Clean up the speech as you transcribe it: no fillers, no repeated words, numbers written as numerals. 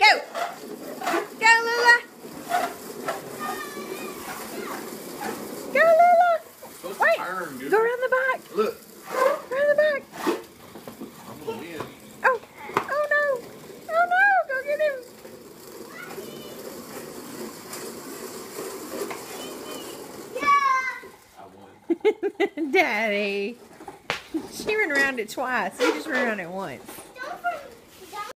Go! Go, Lula! Go, Lula! Wait! Go around the back! Look! Around the back! I'm gonna win. Oh! Oh no! Oh no! Go get him! I won. Daddy! She ran around it twice. You just ran around it once.